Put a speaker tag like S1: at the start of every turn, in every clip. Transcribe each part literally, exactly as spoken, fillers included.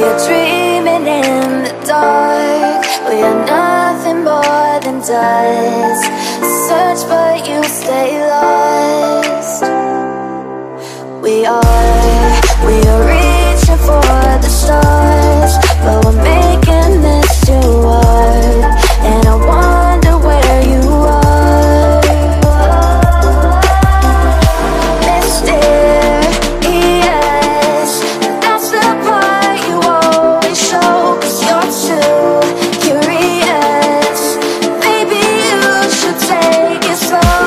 S1: We're dreaming in the dark. We are nothing more than dust. Search but you stay lost. We are, we are reaching for the stars, but we're making this too hard. And I wonder where you are. Mysterious, that's the part you always show. 'Cause you're too curious. Maybe you should take it slow.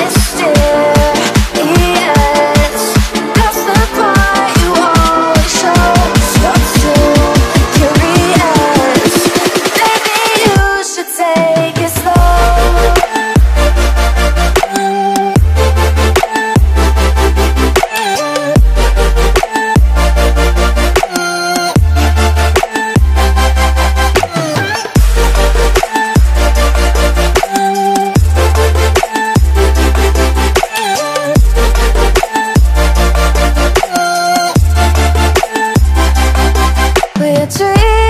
S1: Mysterious, that's the part you always show. 'Cause you're too curious. Maybe you should take it slow. We're dreaming